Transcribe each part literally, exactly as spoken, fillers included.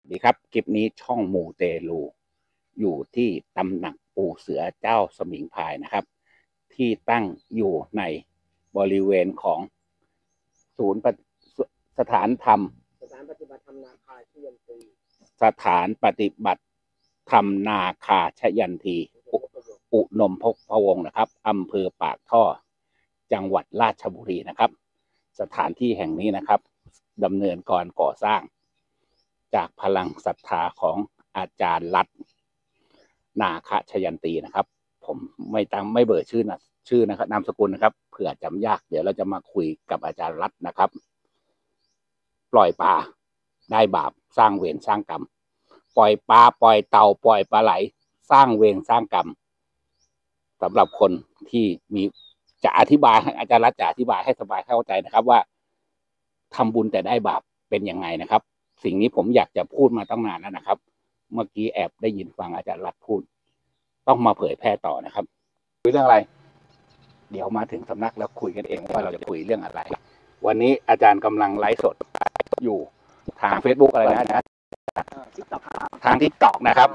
ดีครับคลิปนี้ช่องมูเตลูอยู่ที่ตำหนักปู่เสือเจ้าสมิงพรายนะครับที่ตั้งอยู่ในบริเวณของศูนย์สถานธรรมสถานปฏิบัติธรรมนาคาชยันทีสถานปฏิบัติธรรมนาคาชยันทีอุนมพกพะวงนะครับอำเภอปากท่อจังหวัดราชบุรีนะครับสถานที่แห่งนี้นะครับดำเนินการก่อสร้างจากพลังศรัทธาของอาจารย์รัตน์นาคชยันตีนะครับผมไม่ตั้งไม่เบิดชื่อนะชื่อนะครับนามสกุลนะครับเผื่อจำยากเดี๋ยวเราจะมาคุยกับอาจารย์รัตน์นะครับปล่อยปลาได้บาปสร้างเวรสร้างกรรมปล่อยปลาปล่อยเต่าปล่อยปลาไหลสร้างเวรสร้างกรรมสำหรับคนที่มีจะอธิบายอาจารย์รัตน์จะอธิบายให้สบายเข้าใจนะครับว่าทำบุญแต่ได้บาปเป็นยังไงนะครับสิ่งนี้ผมอยากจะพูดมาตั้งนานแล้วนะครับเมื่อกี้แอบได้ยินฟังอาจารย์รัตน์พูดต้องมาเผยแพร่ต่อนะครับคุยเรื่องอะไรเดี๋ยวมาถึงสำนักแล้วคุยกันเองว่าเราจะคุยเรื่องอะไรวันนี้อาจารย์กำลังไลฟ์สดอยู่ทาง Facebook อะไรนะนะทาง ทิกต็อก นะครับ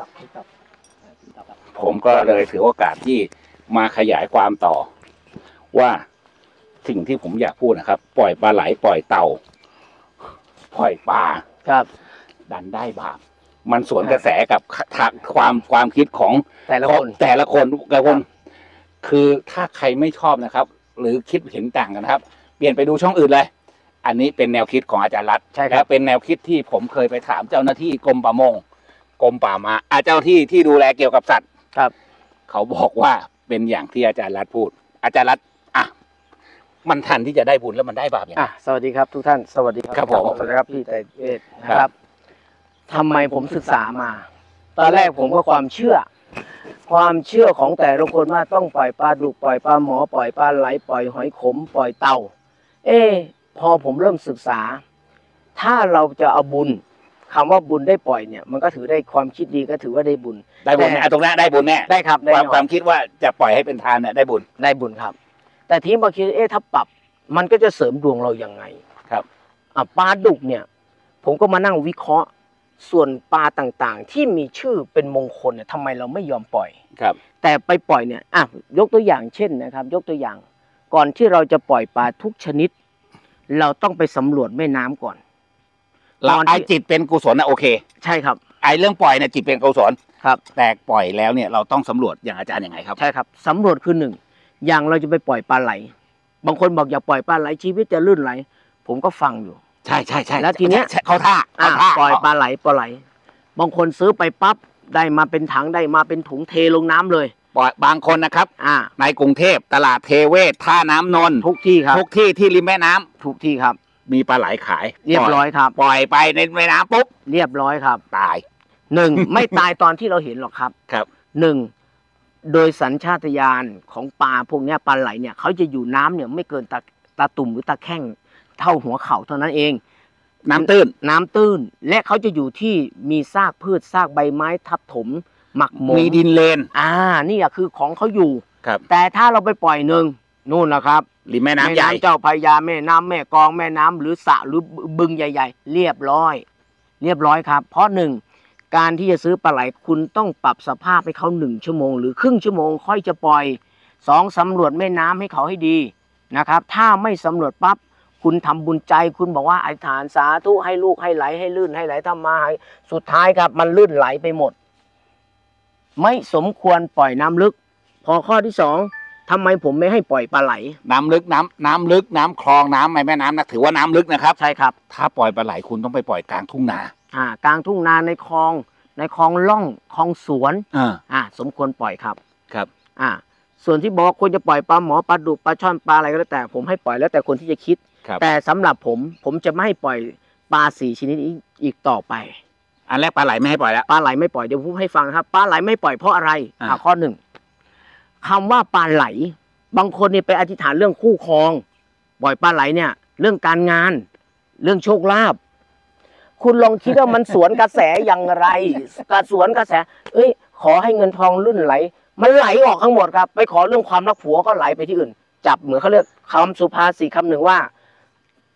ผมก็เลยถือโอกาสที่มาขยายความต่อว่าสิ่งที่ผมอยากพูดนะครับปล่อยปลาไหลปล่อยเต่าปล่อยปลาครับดันได้บาปมันสวนกระแสกับความความคิดของแต่ละคนแต่ละคนแต่ละคนคือถ้าใครไม่ชอบนะครับหรือคิดเห็นต่างกันนะครับเปลี่ยนไปดูช่องอื่นเลยอันนี้เป็นแนวคิดของอาจารย์รัตน์ใช่ครับเป็นแนวคิดที่ผมเคยไปถามเจ้าหน้าที่กรมป่ามงกรมป่าไม้อาเจ้าที่ที่ดูแลเกี่ยวกับสัตว์ครับเขาบอกว่าเป็นอย่างที่อาจารย์รัตน์พูดอาจารย์รัตน์อ่ะมันทันที่จะได้บุญแล้วมันได้บาปอย่างไรสวัสดีครับทุกท่านสวัสดีครับผมสวัสดีครับพี่ไตรเวทนะครับทำไมผมศึกษามาตอนแรกผมก็ความเชื่อความเชื่อของแต่ละคนว่าต้องปล่อยปลาดุกปล่อยปลาหมอปล่อยปลาไหลปล่อยหอยขมปล่อยเต่าเอพอผมเริ่มศึกษาถ้าเราจะเอาบุญคำว่าบุญได้ปล่อยเนี่ยมันก็ถือได้ความคิดดีก็ถือว่าได้บุญได้บุญตรงนี้ได้บุญแน่ได้ครับความความคิดว่าจะปล่อยให้เป็นทานเนี่ยได้บุญได้บุญครับแต่ทีนี้บางทีเอ๊ะถ้าปรับมันก็จะเสริมดวงเรายังไงครับอ่ะปลาดุกเนี่ยผมก็มานั่งวิเคราะห์ส่วนปลาต่างๆที่มีชื่อเป็นมงคลเนี่ยทำไมเราไม่ยอมปล่อยครับแต่ไปปล่อยเนี่ยอ่ะยกตัวอย่างเช่นนะครับยกตัวอย่างก่อนที่เราจะปล่อยปลาทุกชนิดเราต้องไปสำรวจแม่น้ำก่อนเราไอจิตเป็นกุศลนะโอเคใช่ครับไอเรื่องปล่อยเนี่ยจิตเป็นกุศลครับแต่ปล่อยแล้วเนี่ยเราต้องสำรวจอย่างอาจารย์ยังไงครับใช่ครับสำรวจคือหนึ่งอย่างเราจะไปปล่อยปลาไหลบางคนบอกอย่าปล่อยปลาไหลชีวิตจะลื่นไหลผมก็ฟังอยู่ใช่ใช่ใช่แล้วทีเนี้ยเขาท่าปล่อยปลาไหลปลาไหลบางคนซื้อไปปั๊บได้มาเป็นถังได้มาเป็นถุงเทลงน้ำเลยปล่อยบางคนนะครับอ่าในกรุงเทพตลาดเทเวศท่าน้ำนนท์ทุกที่ครับทุกที่ที่ริมแม่น้ำทุกที่ครับมีปลาไหลขายเรียบร้อยครับปล่อยไปในแม่น้ำปุ๊บเรียบร้อยครับตายหนึ่งไม่ตายตอนที่เราเห็นหรอกครับครับหนึ่งโดยสัญชาตญาณของปลาพวกนี้ปลาไหลเนี่ยเขาจะอยู่น้ำเนี่ยไม่เกินตาตาตุ่มหรือตาแข้งเท่าหัวเข่าเท่านั้นเองน้ำตื้นน้ำตื้นและเขาจะอยู่ที่มีซากพืชซากใบไม้ทับถมหมักหมมมีดินเลนอ่านี่อะคือของเขาอยู่ครับแต่ถ้าเราไปปล่อยหนึ่งนู่นนะครับริมแม่น้ำใหญ่เจ้าพระยาแม่น้ำแม่กองแม่น้ำหรือสระหรือบึงใหญ่ๆเรียบร้อยเรียบร้อยครับเพราะหนึ่งการที่จะซื้อปลาไหลคุณต้องปรับสภาพให้เขาหนึ่งชั่วโมงหรือครึ่งชั่วโมงค่อยจะปล่อยสองสำรวจแม่น้ำให้เขาให้ดีนะครับถ้าไม่สำรวจปั๊บคุณทำบุญใจคุณบอกว่าอธิษฐานสาธุให้ลูกให้ไหลให้ลื่นให้ไหลทำมาให้สุดท้ายครับมันลื่นไหลไปหมดไม่สมควรปล่อยน้ำลึกพอข้อที่สองทำไมผมไม่ให้ปล่อยปลาไหลน้ำลึกน้ำน้ำลึกน้ำคลองน้ำแม่น้ำนะถือว่าน้ำลึกนะครับใช่ครับถ้าปล่อยปลาไหลคุณต้องไปปล่อยกลางทุ่งนาอ่ากลางทุ่งนาในคลองในคลองล่องคลองสวนอ่าอ่าสมควรปล่อยครับครับอ่าส่วนที่บอกควรจะปล่อยปลาหมอปลาดุกปลาช่อนปลาอะไรก็แล้วแต่ผมให้ปล่อยแล้วแต่คนที่จะคิดแต่สำหรับผมผมจะไม่ให้ปล่อยปลาสี่ชนิดอีกอีกต่อไปอันแรกปลาไหลไม่ให้ปล่อยแล้วปลาไหลไม่ปล่อยเดี๋ยวพูดให้ฟังครับปลาไหลไม่ปล่อยเพราะอะไรอ่าข้อหนึ่งคำว่าปลาไหลบางคนเนี่ยไปอธิษฐานเรื่องคู่ครองปล่อยปลาไหลเนี่ยเรื่องการงานเรื่องโชคลาภคุณลองคิดว่ามันสวนกระแสอย่างไรกระสวนกระแสเอ้ยขอให้เงินทองลื่นไหลมันไหลออกทั้งหมดครับไปขอเรื่องความรักผัวก็ไหลไปที่อื่นจับเหมือนเขาเรียกคำสุภาษิตคำหนึ่งว่า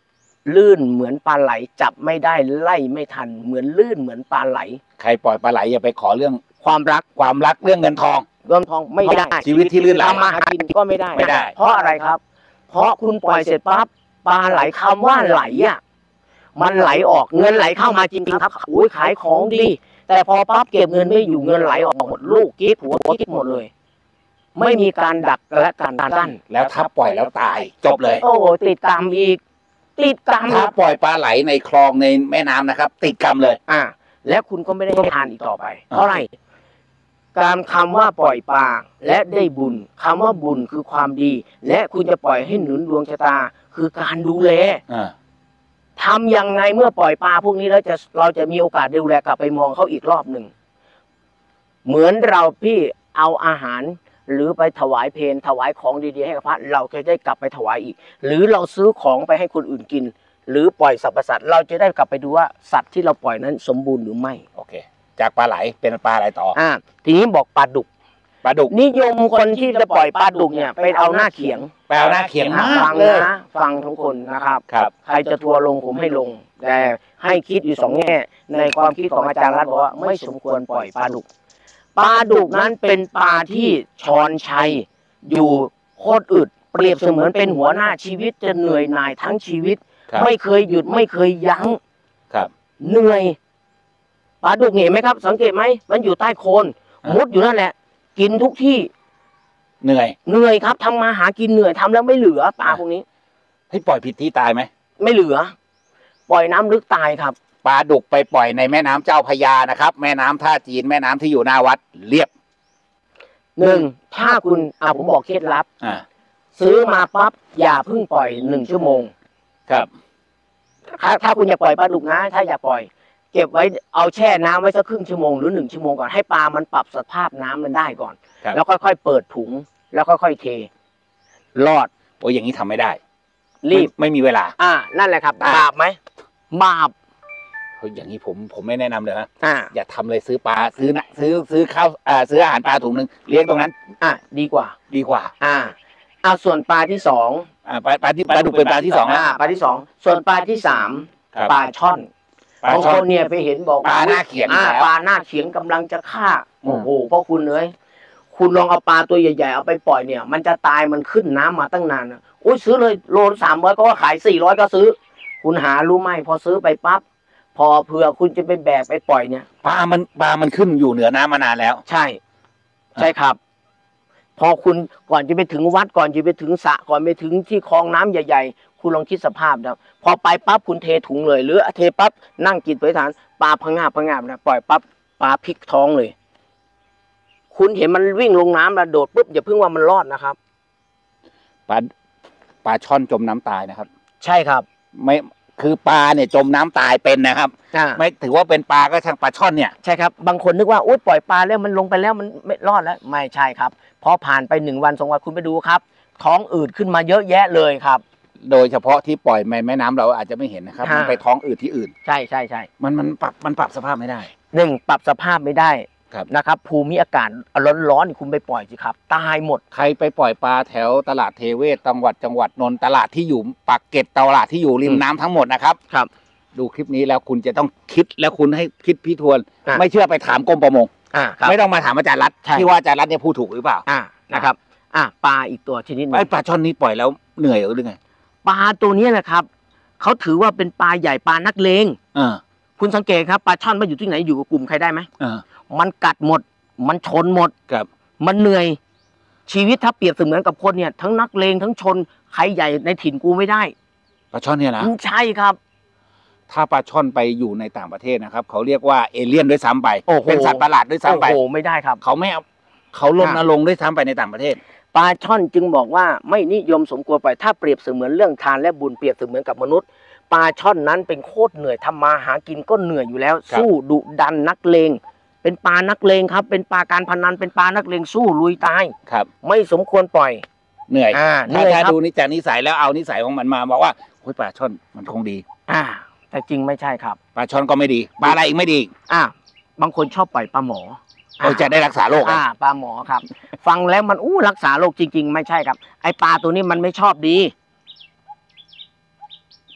ลื่นเหมือนปลาไหลจับไม่ได้ไล่ไม่ทันเหมือนลื่นเหมือนปลาไหลใครปล่อยปลาไหลอย่าไปขอเรื่องความรักความรักเรื่องเงินทองเงินทองไม่ได้ชีวิตที่ลื่นไหลทำมาหากินก็ไม่ได้ไม่ได้เพราะอะไรครับเพราะคุณปล่อยเสร็จปั๊บปลาไหลคำว่าไหลอ่ะมันไหลออกเงินไหลเข้ามาจริงๆครับโอ้ยขายของดีแต่พอปั๊บเก็บเงินไม่อยู่เงินไหลออกหมดลูกกิ๊กหัวกิ๊กหมดเลยไม่มีการดักและการกั้นแล้วถ้าปล่อยแล้วตายจบเลยโอ้ติดตามอีกติดกรรมถ้าปล่อยปลาไหลในคลองในแม่น้ำนะครับติดกรรมเลยอ่าแล้วคุณก็ไม่ได้ทานอีกต่อไปเพราะอะไรการคำว่าปล่อยปลาและได้บุญคำว่าบุญคือความดีและคุณจะปล่อยให้หนุนดวงชะตาคือการดูแลทำยังไงเมื่อปล่อยปลาพวกนี้แล้วจะเราจะมีโอกาสดูแลกลับไปมองเขาอีกรอบหนึ่งเหมือนเราพี่เอาอาหารหรือไปถวายเพลถวายของดีๆให้กับพระเราจะได้กลับไปถวายอีกหรือเราซื้อของไปให้คนอื่นกินหรือปล่อยสรรพสัตว์เราจะได้กลับไปดูว่าสัตว์ที่เราปล่อยนั้นสมบูรณ์หรือไม่โอเคจากปลาไหลเป็นปลาอะไรต่ออ่าทีนี้บอกปลาดุกปลาดุกนิยมคนที่จะปล่อยปลาดุกเนี่ยไปเอาหน้าเขียงไปเอาหน้าเขียงฟังนะฟังทุกคนนะครับครับใครจะทัวร์ลงผมให้ลงแต่ให้คิดอยู่สองแง่ในความคิดของอาจารย์รัตน์บอกว่าไม่สมควรปล่อยปลาดุกปลาดุกนั้นเป็นปลาที่ชอนชัยอยู่โคตรอึดเปรียบเสมือนเป็นหัวหน้าชีวิตจะเหนื่อยหน่ายทั้งชีวิตไม่เคยหยุดไม่เคยยั้งครับเหนื่อยปลาดุกเห็นไหมครับสังเกตไหมมันอยู่ใต้โคนมุดอยู่นั่นแหละกินทุกที่เหนื่อยเหนื่อยครับทำมาหากินเหนื่อยทำแล้วไม่เหลือปลาพวกนี้ให้ปล่อยผิดที่ตายไหมไม่เหลือปล่อยน้ำลึกตายครับปลาดุกไปปล่อยในแม่น้ำเจ้าพระยานะครับแม่น้ำท่าจีนแม่น้ำที่อยู่หน้าวัดเรียบหนึ่งถ้าคุณอ่าผมบอกเคล็ดลับอ่าซื้อมาปั๊บอย่าเพิ่งปล่อยหนึ่งชั่วโมงครับถ้าถ้าคุณอยากปล่อยปลาดุกนะถ้าอยากปล่อยเก็บไว้เอาแช่น้ำไว้สักครึ่งชั่วโมงหรือหนึ่งชั่วโมงก่อนให้ปลามันปรับสภาพน้ำมันได้ก่อนแล้วค่อยๆเปิดถุงแล้วค่อยๆเทรอดโอ้ยอย่างนี้ทำไม่ได้รีบไม่มีเวลาอ่านั่นแหละครับบาปไหมบาปเฮ้ยอย่างนี้ผมผมไม่แนะนำเลยฮะอ่าอย่าทำเลยซื้อปลาซื้อนะซื้อซื้อข้าวอ่าซื้ออาหารปลาถุงหนึ่งเลี้ยงตรงนั้นอ่าดีกว่าดีกว่าอ่าเอาส่วนปลาที่สองอ่าปลาปลาที่ปลาดุกเป็นปลาที่สองอ่าปลาที่สองส่วนปลาที่สามปลาช่อนบางคนเนี่ยไปเห็นบอกปลาหน้าเขียงปลาหน้าเขียงกำลังจะฆ่าโอ้โหเพราะคุณเอ้ยคุณลองเอาปลาตัวใหญ่ๆเอาไปปล่อยเนี่ยมันจะตายมันขึ้นน้ำมาตั้งนานนะโอ้ยซื้อเลยโลสามร้อยก็ว่าขายสี่ร้อยก็ซื้อคุณหารู้ไหมพอซื้อไปปั๊บพอเผื่อคุณจะไปแบกไปปล่อยเนี่ยปลามันปลามันขึ้นอยู่เหนือน้ำมานานแล้วใช่ใช่ครับพอคุณก่อนจะไปถึงวัดก่อนจะไปถึงสระก่อนไปถึงที่คลองน้ำใหญ่ๆคุณลองคิดสภาพนะพอไปปั๊บคุณเทถุงเลยหรือเทปั๊บนั่งกินไปฐานปลาพังงาบพังงาบนะปล่อยปั๊บปลาพลิกท้องเลยคุณเห็นมันวิ่งลงน้ำแล้วโดดปุ๊บอย่าเพิ่งว่ามันรอดนะครับปลาปลาช่อนจมน้ำตายนะครับใช่ครับไม่คือปลาเนี่ยจมน้ำตายเป็นนะครับไม่ถือว่าเป็นปลาก็ช่างปลาช่อนเนี่ยใช่ครับบางคนนึกว่าอุ๊ยปล่อยปลาแล้วมันลงไปแล้วมันไม่รอดแล้วไม่ใช่ครับพอผ่านไปหนึ่งวันสองวันคุณไปดูครับท้องอืดขึ้นมาเยอะแยะเลยครับโดยเฉพาะที่ปล่อยในแม่น้ำเราอาจจะไม่เห็นนะครับมันไปท้องอืดที่อื่นใช่ใช่ใช่มันมันปรับมันปรับสภาพไม่ได้หนึ่งปรับสภาพไม่ได้นะครับภูมิอากาศร้อนๆคุณไปปล่อยสิครับตายหมดใครไปปล่อยปลาแถวตลาดเทเวศจังหวัดจังหวัดนนท์ตลาดที่อยู่ปากเกร็ดตลาดที่อยู่ริมน้ำทั้งหมดนะครับครับดูคลิปนี้แล้วคุณจะต้องคิดแล้วคุณให้คิดพี่ทวนไม่เชื่อไปถามกรมประมงไม่ต้องมาถามอาจารย์รัตน์ที่ว่าอาจารย์รัตน์เนี่ยพูดถูกหรือเปล่าอ่านะครับอ่าปลาอีกตัวชนิดนึงไอ้ปลาช่อนนี้ปล่อยแล้วเหนื่อยหรือไงปลาตัวนี้นะครับเขาถือว่าเป็นปลาใหญ่ปลานักเลงอ่าคุณสังเกตครับปลาช่อนมันอยู่ที่ไหนอยู่กับกลุ่มใครได้ไหมอ่ามันกัดหมดมันชนหมดครับมันเหนื่อยชีวิตถ้าเปรียบเสมือนกับคนเนี่ยทั้งนักเลงทั้งชนใครใหญ่ในถิ่นกูไม่ได้ปลาช่อนเนี่ยนะใช่ครับถ้าปลาช่อนไปอยู่ในต่างประเทศนะครับเขาเรียกว่าเอเลี่ยนด้วยซ้ำไปเป็นสัตว์ประหลาดด้วยซ้ำไปโอ้โหไม่ได้ครับเขาไม่เอาเขาลดลงด้วยซ้ำไปในต่างประเทศปลาช่อนจึงบอกว่าไม่นิยมสมควรไปถ้าเปรียบเสมือนเรื่องทานและบุญเปรียบเสมือนกับมนุษย์ปลาช่อนนั้นเป็นโคตรเหนื่อยทำมาหากินก็เหนื่อยอยู่แล้วสู้ดุดันนักเลงเป็นปลานักเลงครับเป็นปลาการพนันเป็นปลานักเลงสู้ลุยตายครับไม่สมควรปล่อยเหนื่อยถ้าถ้าดูนิจานิสัยแล้วเอานิสัยของมันมาบอกว่าโอ้ยปลาช่อนมันคงดีอ่าแต่จริงไม่ใช่ครับปลาช่อนก็ไม่ดีปลาอะไรอีกไม่ดีอ่าบางคนชอบปล่อยปลาหมอโอ้จะได้รักษาโรคอ่าปลาหมอครับฟังแล้วมันอู้รักษาโรคจริงๆไม่ใช่ครับไอปลาตัวนี้มันไม่ชอบดี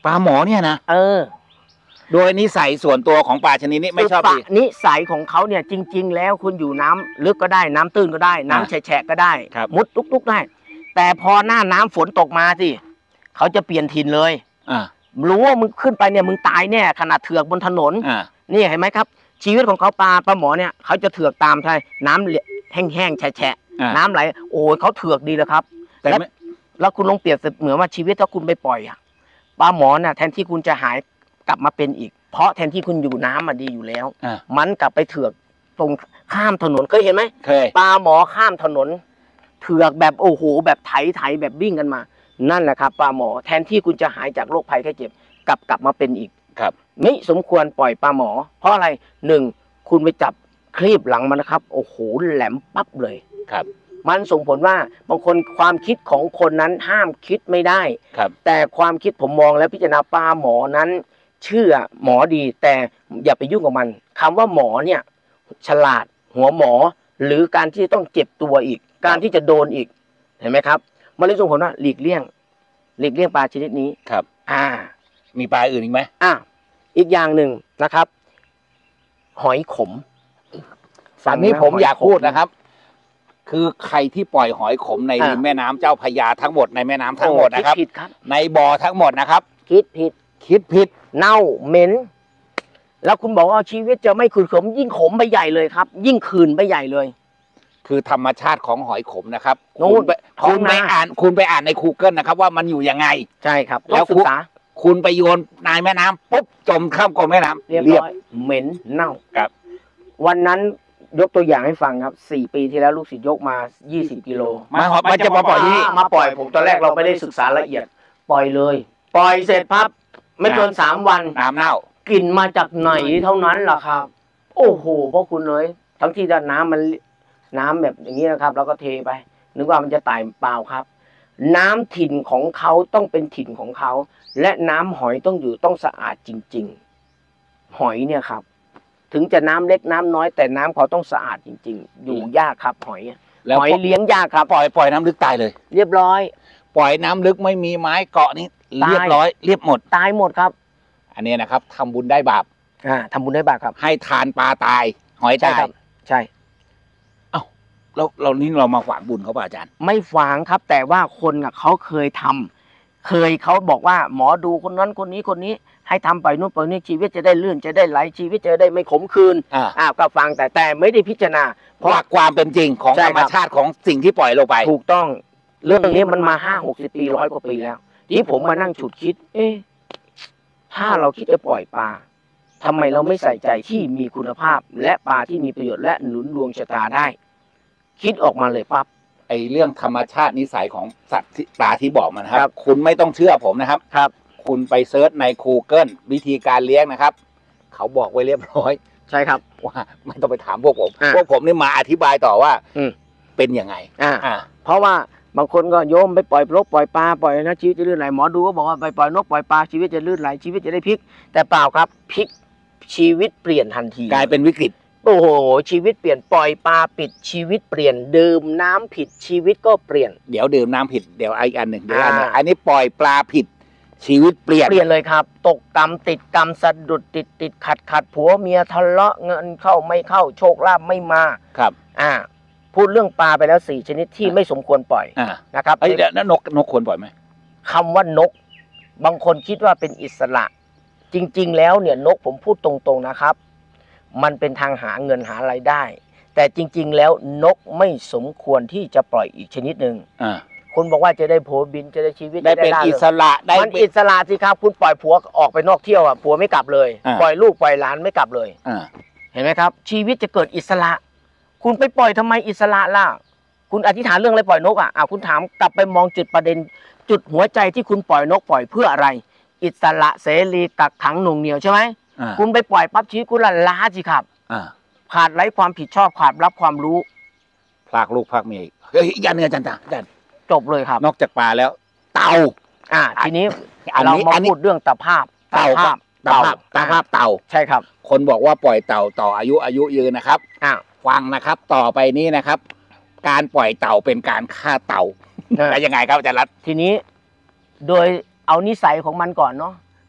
ปลาหมอเนี่ยนะเออโดยนิสัยส่วนตัวของปลาชนิดนี้ไม่ชอบดีนิสัยของเขาเนี่ยจริงๆแล้วคุณอยู่น้ำลึกก็ได้น้ำตื้นก็ได้น้ำแฉะก็ได้มุดลุกๆได้แต่พอหน้าน้ำฝนตกมาสิเขาจะเปลี่ยนถิ่นเลยอ่ารู้ว่ามึงขึ้นไปเนี่ยมึงตายแน่ขนาดเถือกบนถนนอ่านี่เห็นไหมครับชีวิตของเขาปลาปลาหมอเนี่ยเขาจะเถือกตามใช่น้ำแห้งๆแฉะน้ำไหลโอ้ยเขาเถือกดีเลยครับแต่แล้วคุณลองเปรียบเสมือนว่าชีวิตถ้าคุณไปปล่อยอะปลาหมอน่ะแทนที่คุณจะหายกลับมาเป็นอีกเพราะแทนที่คุณอยู่น้ำมันดีอยู่แล้วมันกลับไปเถือกตรงข้ามถนนเคยเห็นไหมเคยปลาหมอข้ามถนนเถือกแบบโอ้โหแบบไถไถแบบวิ่งกันมานั่นแหละครับปลาหมอแทนที่คุณจะหายจากโรคภัยแค่เจ็บกลับกลับมาเป็นอีกครับไม่สมควรปล่อยปลาหมอเพราะอะไรหนึ่งคุณไปจับคลีบหลังมันนะครับโอ้โหแหลมปั๊บเลยครับมันส่งผลว่าบางคนความคิดของคนนั้นห้ามคิดไม่ได้ครับแต่ความคิดผมมองแล้วพิจารณาปลาหมอนั้นเชื่อหมอดีแต่อย่าไปยุ่งกับมันคำว่าหมอเนี่ยฉลาดหัวหมอหรือการที่ต้องเจ็บตัวอีกการที่จะโดนอีกเห็นไหมครับมันเลยส่งผลว่าหลีกเลี่ยงหลีกเลี่ยงปลาชนิดนี้ครับอ่ามีปลาอื่นอีกไหมอ่าอีกอย่างหนึ่งนะครับหอยขมอันนี้ผมอยากพูดนะครับคือใครที่ปล่อยหอยขมในริมแม่น้ำเจ้าพระยาทั้งหมดในแม่น้ำทั้งหมดนะครับในบ่อทั้งหมดนะครับคิดผิดคิดผิดเน่าเหม็นแล้วคุณบอกว่าชีวิตจะไม่คืนขมยิ่งขมไปใหญ่เลยครับยิ่งคืนไปใหญ่เลยคือธรรมชาติของหอยขมนะครับคุณไปคุณไปอ่านคุณไปอ่านใน Google นะครับว่ามันอยู่ยังไงใช่ครับแล้วศึกษาคุณไปโยนในแม่น้ำปุ๊บจมข้ามกลมแม่น้ำเรียบร้อยเหม็นเน่าครับวันนั้นยกตัวอย่างให้ฟังครับสี่ปีที่แล้วลูกศิษย์ยกมายี่สิบกิโลมามันจะมาปล่อยที่มาปล่อยผมตอนแรกเราไม่ได้ศึกษาละเอียดปล่อยเลยปล่อยเสร็จปั๊บไม่เกินสามวันน้ำเน่ากลิ่นมาจากไหนเท่านั้นล่ะครับโอ้โหพ่อคุณเลยทั้งที่ด้านน้ำมันน้ำแบบอย่างนี้นะครับแล้วก็เทไปนึกว่ามันจะตายเปล่าครับน้ำถิ่นของเขาต้องเป็นถิ่นของเขาและน้ำหอยต้องอยู่ต้องสะอาดจริงๆหอยเนี่ยครับถึงจะน้ำเล็กน้ำน้อยแต่น้ำเขาต้องสะอาดจริงๆอยู่ยากครับหอยหอยเลี้ยงยากครับปล่อยปล่อยน้ำลึกตายเลยเรียบร้อยปล่อยน้ำลึกไม่มีไม้เกาะนี่เรียบร้อยเรียบหมดตายหมดครับอันนี้นะครับทำบุญได้บาปอ่าทำบุญได้บาปครับให้ทานปลาตายหอยตายใช่เอ้าแล้วเรานี่เรามาฝากบุญเขาป่ะอาจารย์ไม่ฝางครับแต่ว่าคนอ่ะเขาเคยทำเคยเขาบอกว่าหมอดูคนนั้นคนนี้คนนี้ให้ทำไปนู่นไปนี่ชีวิตจะได้เลื่อนจะได้ไหลชีวิตจะได้ไม่ขมขื่นอ่าก็ฟังแต่แต่ไม่ได้พิจารณาเพราะความเป็นจริงของธรรมชาติของสิ่งที่ปล่อยลงไปถูกต้องเรื่องนี้มันมาห้าหกสิบปีร้อยกว่าปีแล้วที่ผมมานั่งฉุดคิดเอ๊ะถ้าเราคิดจะปล่อยปลาทำไมเราไม่ใส่ใจที่มีคุณภาพและปลาที่มีประโยชน์และหนุนดวงชะตาได้คิดออกมาเลยปั๊บไอเรื่องธรรมชาตินิสัยของสัตว์ปลาที่บอกมานะครับคุณไม่ต้องเชื่อผมนะครับครับคุณไปเซิร์ชใน Google วิธีการเลี้ยงนะครับเขาบอกไว้เรียบร้อยใช่ครับว่าไม่ต้องไปถามพวกผมพวกผมนี่มาอธิบายต่อว่าเป็นยังไงอ่าเพราะว่าบางคนก็โยมไปปล่อยนกปล่อยปลาปล่อยนะชีวิตจะลื่นไหลหมอดูก็บอกว่าไปปล่อยนกปล่อยปลาชีวิตจะลื่นไหลชีวิตจะได้พลิกแต่เปล่าครับพลิกชีวิตเปลี่ยนทันทีกลายเป็นวิกฤตโอ้โหชีวิตเปลี่ยนปล่อยปลาปิดชีวิตเปลี่ยนดื่มน้ำผิดชีวิตก็เปลี่ยนเดี๋ยวดื่มน้ำผิดเดี๋ยวอีกอันหนึ่งเดี๋ยวอันนึงอันนี้ปล่อยปลาผิดชีวิตเปลี่ยนเปลี่ยนเลยครับตกกรรมติดกรรมสะดุดติดติดขัดขัดผัวเมียทะเลาะเงินเข้าไม่เข้าโชคลาภไม่มาครับอ่าพูดเรื่องปลาไปแล้วสี่ชนิดที่ไม่สมควรปล่อยนะครับไอ้เดี๋ยวนกนกควรปล่อยไหมคำว่านกบางคนคิดว่าเป็นอิสระจริงๆแล้วเนี่ยนกผมพูดตรงๆนะครับมันเป็นทางหาเงินหารายได้แต่จริงๆแล้วนกไม่สมควรที่จะปล่อยอีกชนิดหนึ่งคุณบอกว่าจะได้ผัวบินจะได้ชีวิตได้เป็นอิสระได้มันอิสระสิครับคุณปล่อยผัวออกไปนอกเที่ยวอ่ะผัวไม่กลับเลยปล่อยลูกปล่อยหลานไม่กลับเลยเห็นไหมครับชีวิตจะเกิดอิสระคุณไปปล่อยทำไมอิสระล่ะคุณอธิษฐานเรื่องอะไรปล่อยนกอ่ะอ่ะคุณถามกลับไปมองจุดประเด็นจุดหัวใจที่คุณปล่อยนกปล่อยเพื่ออะไรอิสระเสรีกักขังหน่วงเหนี่ยวใช่ไหมคุณไปปล่อยปั๊บชีวิตคุณละล้าสิครับขาดไร้ความผิดชอบขาดรับความรู้พลากลูกพลากเมียเฮ้ยอีกอย่างนึงอาจารย์อาจารย์จบเลยครับนอกจากปลาแล้วเต่าอ่าทีนี้เรามาพูดเรื่องตะภาพเต่าภาพเต่าตะภาพเต่าใช่ครับคนบอกว่าปล่อยเต่าต่ออายุอายุยืนนะครับอ่าฟังนะครับต่อไปนี้นะครับการปล่อยเต่าเป็นการฆ่าเต่าแต่ยังไงครับอาจารย์รัตน์ทีนี้โดยเอานิสัยของมันก่อนเนาะ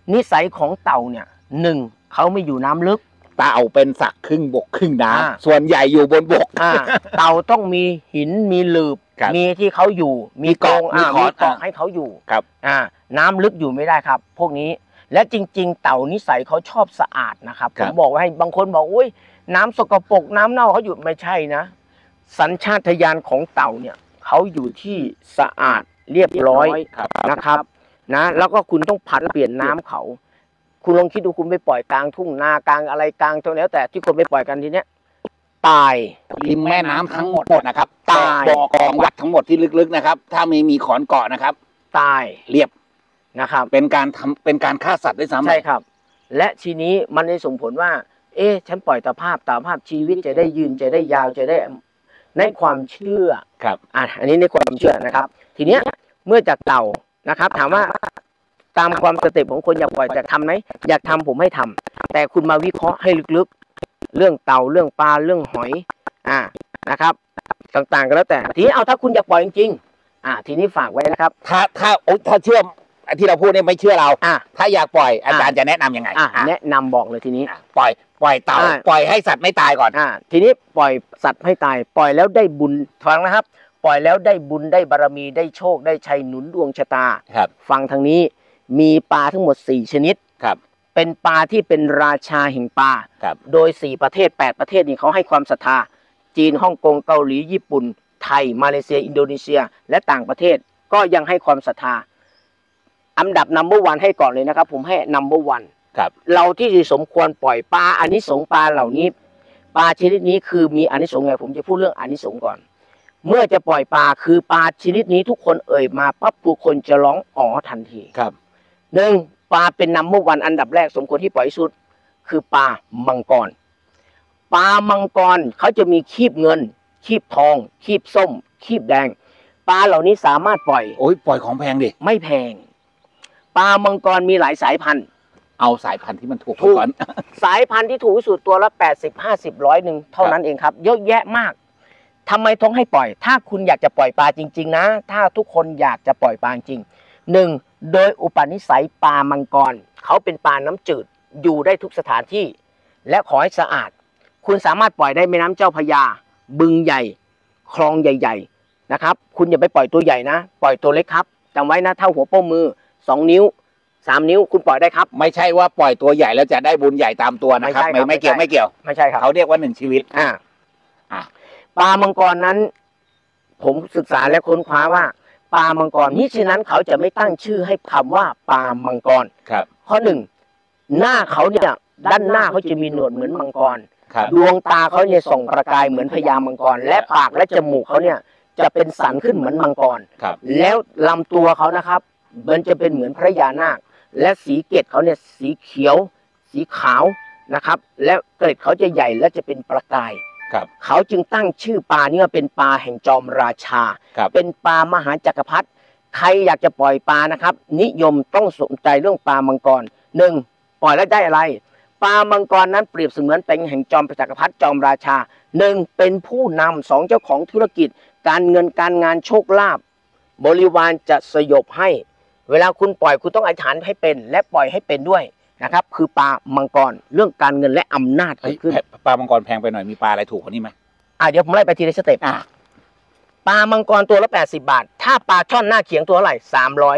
นิสัยของเต่าเนี่ยหนึ่งเขาไม่อยู่น้ำลึกเต่าเป็นสัตว์ครึ่งบกครึ่งน้ำอ่าส่วนใหญ่อยู่บนบกอ่าเต่าต้องมีหินมีหลืบครับมีที่เขาอยู่มีกรงมีอ่าเกาะมีเกาะอ่าให้เขาอยู่ครับอ่าน้ำลึกอยู่ไม่ได้ครับ พวกนี้และจริง ๆ เต่านิสัยเขาชอบสะอาดนะครับผมบอกว่าให้บางคนบอกอุ้ยน้ำสกปรกน้ำเน่าเขาอยู่ไม่ใช่นะ สัญชาตญาณของเต่าเนี่ยเขาอยู่ที่สะอาดเรียบร้อยนะครับนะแล้วก็คุณต้องผัดเปลี่ยนน้ำเขา คุณลองคิดดูคุณไปปล่อยกลางทุ่งนากลางอะไรกลางตรงแล้วแต่ที่คนไปปล่อยกันทีเนี้ยตายริมแม่น้ำทั้งหมดนะครับตายบ่อกองวัดทั้งหมดที่ลึกๆนะครับ ถ้าไม่มีขอนเกาะนะครับตายเรียบนะครับเป็นการทำเป็นการฆ่าสัตว์ด้วยซ้ำใช่ครับ และทีนี้มันได้ส่งผลว่า เอ๊ะฉันปล่อยตาภาพตาภาพชีวิตจะได้ยืนจะได้ยาวจะได้ในความเชื่อครับอ่ะอันนี้ในความเชื่อนะครับ ทีเนี้ยเมื่อจากเต่านะครับ ถามว่าตามความสเต็ปของคนอยากปล่อยจะทำไหมอยากทำผมให้ทำแต่คุณมาวิเคราะห์ให้ลึกๆ เรื่องเต่าเรื่องปลาเรื่องหอยอ่านะครับ ต่างๆก็แล้วแต่ทีนี้เอาถ้าคุณอยากปล่อยจริงๆอ่าทีนี้ฝากไว้นะครับถ้าถ้าโอ๊ยถ้าเชื่อที่เราพูดเนี่ยไม่เชื่อเราอ่าถ้าอยากปล่อยอาจารย์จะแนะนำยังไงอ่าอ่ะแนะนำบอกเลยทีนี้อ่ะปล่อยปล่อยเต่าอ่าปล่อยให้สัตว์ไม่ตายก่อนอ่าทีนี้ปล่อยสัตว์ให้ตาย ปล่อยแล้วได้บุญฟังนะครับ ปล่อยแล้วได้บุญได้บารมีได้โชคได้ชัยหนุนดวงชะตาครับฟังทางนี้มีปลาทั้งหมดสี่ชนิดครับเป็นปลาที่เป็นราชาแห่งปลาครับโดยสี่ประเทศแปดประเทศนี้เขาให้ความศรัทธาจีนฮ่องกงเกาหลีญี่ปุ่นไทยมาเลเซียอินโดนีเซีย และต่างประเทศก็ยังให้ความศรัทธาอันดับนัมเบอร์วันให้ก่อนเลยนะครับ ผมให้นัมเบอร์วันครับเราที่สมควรปล่อยปลาอานิสงส์ปลาเหล่านี้ปลาชนิดนี้คือมีอานิสงส์ไงผมจะพูดเรื่องอานิสงส์ก่อน เมื่อจะปล่อยปลาคือปลาชนิดนี้ทุกคนเอ่ยมาปั๊บทุกคนจะร้องอ๋อทันทีครับหนึ่งปลาเป็นนัมเบอร์วันอันดับแรกสมควรที่ปล่อยที่สุดคือปลามังกรปลามังกรเขาจะมีคีบเงิน คีบทอง คีบส้ม คีบแดงปลาเหล่านี้สามารถปล่อยโอ้ยปล่อยของแพงดิไม่แพงปลามังกรมีหลายสายพันธุ์เอาสายพันธุ์ที่มันถูกถูกก่อนสายพันธุ์ที่ถูกที่สุดตัวละแปดสิบ ห้าสิบ ร้อยหนึ่งเท่านั้นเองครับเยอะแยะมากทำไมต้องให้ปล่อย ถ้าคุณอยากจะปล่อยปลาจริงๆนะถ้าทุกคนอยากจะปล่อยปลาจริงหนึ่งโดยอุปนิสัยปลามังกรเขาเป็นปลาน้ำจืดอยู่ได้ทุกสถานที่ และขอให้สะอาด คุณสามารถปล่อยได้แม่น้ำเจ้าพระยาบึงใหญ่คลองใหญ่ๆนะครับคุณอย่าไปปล่อยตัวใหญ่นะปล่อยตัวเล็กครับจำไว้นะเท่าหัวโป้งมือสองนิ้วสามนิ้วคุณปล่อยได้ครับไม่ใช่ว่าปล่อยตัวใหญ่แล้วจะได้บุญใหญ่ตามตัวนะครับไม่ใช่ครับไม่ไม่เกี่ยวไม่ไม่ใช่เกี่ยวไม่ใช่ครับเขาเรียกว่าหนึ่งชีวิตอ่าอ่ะปลามังกรนั้น ผมศึกษาและค้นคว้าว่าปลามังกรนี้ฉะนั้นเขาจะไม่ตั้งชื่อให้คำว่าปลามังกรครับข้อหนึ่งหน้าเขาเนี่ยด้านหน้าเขาจะมีหนวดเหมือนมังกรครับดวงตาเขาเนี่ยส่องประกายเหมือนพญามังกร และปากและจมูกเขาเนี่ยจะเป็นสันขึ้นเหมือนมังกรครับแล้วลำตัวเขานะครับมันจะเป็นเหมือนพระยานาคและสีเกล็ดเขาเนี่ยสีเขียว สีขาวนะครับ และเกล็ดเขาจะใหญ่และจะเป็นประกายครับเขาจึงตั้งชื่อปลานี้ว่าเป็นปลาแห่งจอมราชาครับเป็นปลามหาจักรพรรดิใครอยากจะปล่อยปลานะครับ นิยมต้องสนใจเรื่องปลามังกรหนึ่งปล่อยแล้วได้อะไรปลามังกรนั้นเปรียบเสมือนเป็นแห่งจอมจักรพรรดิจอมราชาหนึ่งเป็นผู้นำสองเจ้าของธุรกิจ การเงินการงานโชคลาภบริวารจะสยบให้ เวลาคุณปล่อยคุณต้องอธิษฐานให้เป็น และปล่อยให้เป็นด้วยนะครับ คือปลามังกรเรื่องการเงินและอำนาจเฮ้เกิยดขึ้นปลามังกรแพงไปหน่อยมีปลาอะไรถูกกว่านี้ไหมอ่ะเดี๋ยวผมไล่ไปทีละสเต็ปอ่ะปลามังกรตัวละแปดสิบบาท ถ้าปลาช่อนหน้าเขียงตัวเท่าไหร่สามร้อย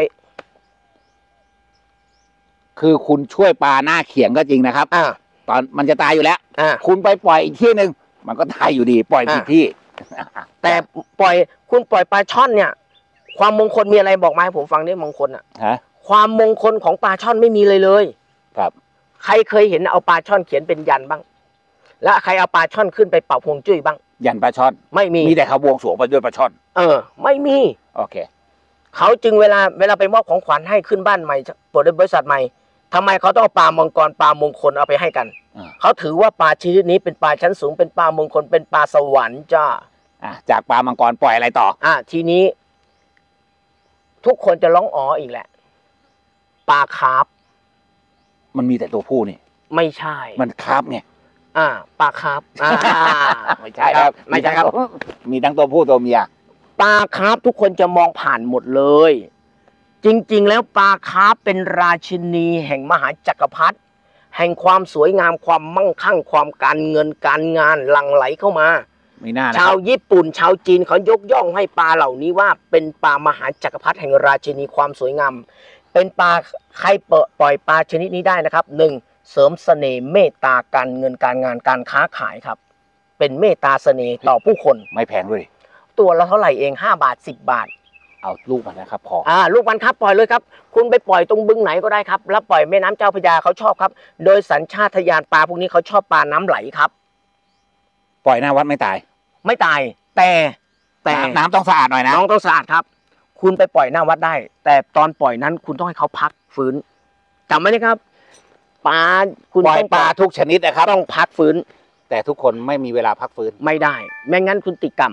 คือคุณช่วยปลาหน้าเขียงก็จริงนะครับอ่าตอนมันจะตายอยู่แล้วอ่าคุณไปปล่อยอีกที่หนึ่งมันก็ตายอยู่ดี ปล่อยผิดอ่ะที่แต่ปล่อยคุณปล่อยปลาช่อนเนี่ย ความมงคลมีอะไรบอกมาให้ผมฟังดิมงคลอ่ะฮะความมงคลของปลาช่อนไม่มีเลยเลยครับใครเคยเห็นเอาปลาช่อนเขียนเป็นยันบ้าง และใครเอาปลาช่อนขึ้นไปเป่าพวงจุ้ยบ้างยันปลาช่อนไม่มีมีแต่เขาบวงสรวงไปด้วยปลาช่อนเออ ไม่มีโอเคเขาจึงเวลาเวลาไปมอบของขวัญให้ขึ้นบ้านใหม่เปิดบริษัทใหม่ทำไมเขาต้องเอาปลามังกรปลามงคลเอาไปให้กันอ่าเขาถือว่าปลาชนิดนี้เป็นปลาชั้นสูงเป็นปลามงคลเป็นปลาสวรรค์จ้าอ่ะจากปลามังกรปล่อยอะไรต่ออ่ะทีนี้ ทุกคนจะร้องอ๋ออีกแหละปลาคาร์ฟมันมีแต่ตัวผู้นี่ไม่ใช่มันคาบไงอ่าปลาคาร์ฟอ่าไม่ใช่ครับไม่ใช่ครับมีทั้งตัวผู้ตัวเมียปลาคาร์ฟทุกคนจะมองผ่านหมดเลยจริงๆแล้วปลาคาร์ฟเป็นราชินีแห่งมหาจักรพรรดิแห่งความสวยงามความมั่งคั่งความการเงินการงานหลั่งไหลเข้ามาไม่น่านะชาวญี่ปุ่นชาวจีนเขายกย่องให้ปลาเหล่านี้ว่าเป็นปลามหาจักรพรรดิแห่งราชินีความสวยงามเป็นปลาใครปล่อยปลาชนิดนี้ได้นะครับหนึ่งเสริมเสน่ห์เมตตาการเงินการงานการค้าขายครับเป็นเมตตาเสน่ห์ต่อผู้คนไม่แพงด้วยตัวละเท่าไหร่เองห้าบาทสิบบาทเอาลูกมันนะครับพออ่าลูกมันครับปล่อยเลยครับคุณไปปล่อยตรงบึงไหนก็ได้ครับแล้วปล่อยแม่น้ำเจ้าพระยาเขาชอบครับโดยสัญชาตญาณปลาพวกนี้เขาชอบปลาน้ำไหลครับปล่อยหน้าวัดไม่ตายไม่ตายแต่แต่น้ำต้องสะอาดหน่อยนะน้องต้องสะอาดครับคุณไปปล่อยหน้าวัดได้แต่ตอนปล่อยนั้นคุณต้องให้เขาพักฟื้นจำไว้นะครับปลาคุณปล่อยปลาทุกชนิดนะครับต้องพักฟื้นแต่ทุกคนไม่มีเวลาพักฟื้นไม่ได้ไม่งั้นคุณติดกรรม